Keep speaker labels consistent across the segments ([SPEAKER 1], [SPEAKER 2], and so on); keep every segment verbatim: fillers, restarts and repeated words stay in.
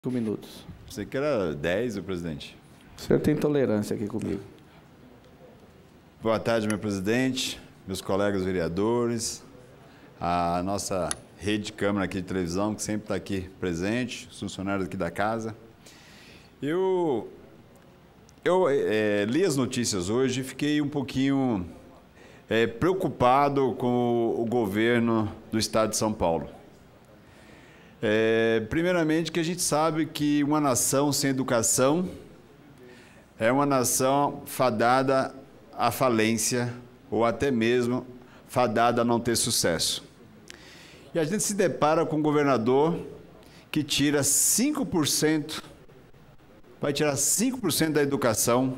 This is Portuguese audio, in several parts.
[SPEAKER 1] Cinco minutos.
[SPEAKER 2] Você que era dez, o presidente.
[SPEAKER 1] O senhor tem tolerância aqui comigo.
[SPEAKER 2] Boa tarde, meu presidente, meus colegas vereadores, a nossa rede de câmara aqui de televisão, que sempre está aqui presente, os funcionários aqui da casa. Eu, eu é, li as notícias hoje e fiquei um pouquinho é, preocupado com o, o governo do estado de São Paulo. É, primeiramente, que a gente sabe que uma nação sem educação é uma nação fadada à falência ou até mesmo fadada a não ter sucesso. E a gente se depara com um governador que tira cinco por cento, vai tirar cinco por cento da educação.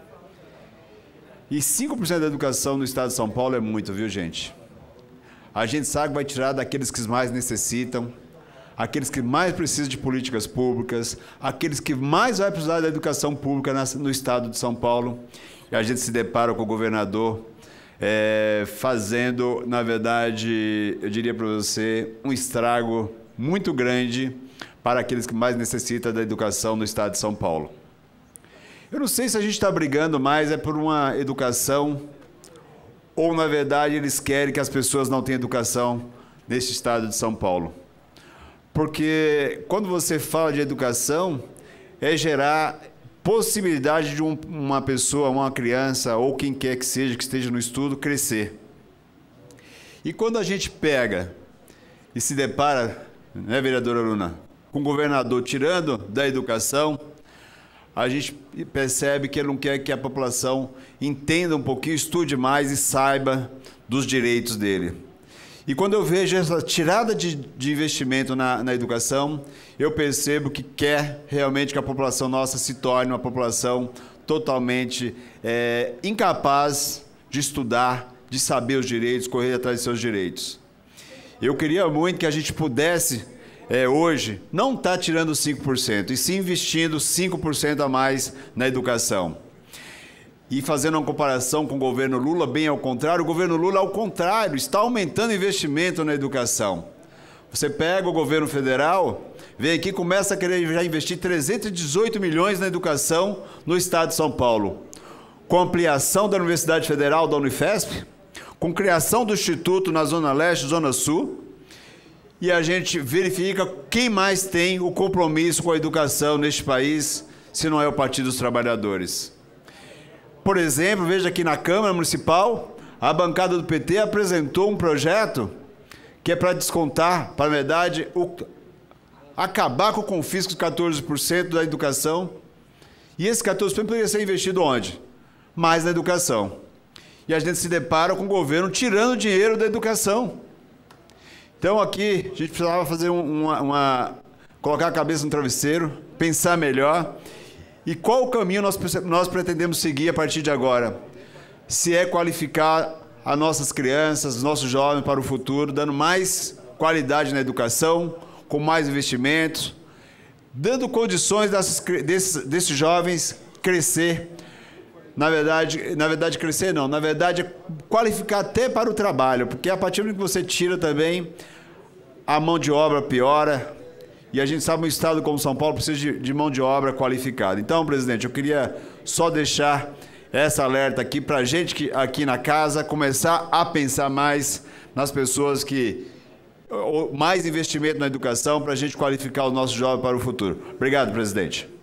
[SPEAKER 2] E cinco por cento da educação no estado de São Paulo é muito, viu, gente? A gente sabe que vai tirar daqueles que mais necessitam, aqueles que mais precisam de políticas públicas, aqueles que mais vão precisar da educação pública no estado de São Paulo. E a gente se depara com o governador é, fazendo, na verdade, eu diria para você, um estrago muito grande para aqueles que mais necessitam da educação no estado de São Paulo. Eu não sei se a gente está brigando mais é por uma educação ou, na verdade, eles querem que as pessoas não tenham educação neste estado de São Paulo. Porque quando você fala de educação, é gerar possibilidade de um, uma pessoa, uma criança, ou quem quer que seja, que esteja no estudo, crescer. E quando a gente pega e se depara, né, vereadora Luna, com o governador tirando da educação, a gente percebe que ele não quer que a população entenda um pouquinho, estude mais e saiba dos direitos dele. E quando eu vejo essa tirada de, de investimento na, na educação, eu percebo que quer realmente que a população nossa se torne uma população totalmente é, incapaz de estudar, de saber os direitos, correr atrás de seus direitos. Eu queria muito que a gente pudesse, é, hoje, não estar tirando cinco por cento, e sim investindo cinco por cento a mais na educação. E fazendo uma comparação com o governo Lula, bem ao contrário, o governo Lula, ao contrário, está aumentando investimento na educação. Você pega o governo federal, vem aqui e começa a querer já investir trezentos e dezoito milhões na educação no estado de São Paulo. Com ampliação da Universidade Federal, da Unifesp, com criação do Instituto na Zona Leste, Zona Sul, e a gente verifica quem mais tem o compromisso com a educação neste país, se não é o Partido dos Trabalhadores. Por exemplo, veja aqui na Câmara Municipal, a bancada do P T apresentou um projeto que é para descontar, para, na verdade, o, acabar com o confisco de quatorze por cento da educação. E esse quatorze por cento poderia ser investido onde? Mais na educação. E a gente se depara com o governo tirando dinheiro da educação. Então aqui a gente precisava fazer uma, uma colocar a cabeça no travesseiro, pensar melhor. E qual o caminho nós, nós pretendemos seguir a partir de agora? Se é qualificar as nossas crianças, os nossos jovens para o futuro, dando mais qualidade na educação, com mais investimentos, dando condições dessas, desses, desses jovens crescer. Na verdade, na verdade, crescer não, na verdade, é qualificar até para o trabalho, porque a partir do que você tira também, a mão de obra piora. E a gente sabe que um estado como São Paulo precisa de, de mão de obra qualificada. Então, presidente, eu queria só deixar essa alerta aqui para a gente que aqui na casa começar a pensar mais nas pessoas que... mais investimento na educação para a gente qualificar o nosso jovem para o futuro. Obrigado, presidente.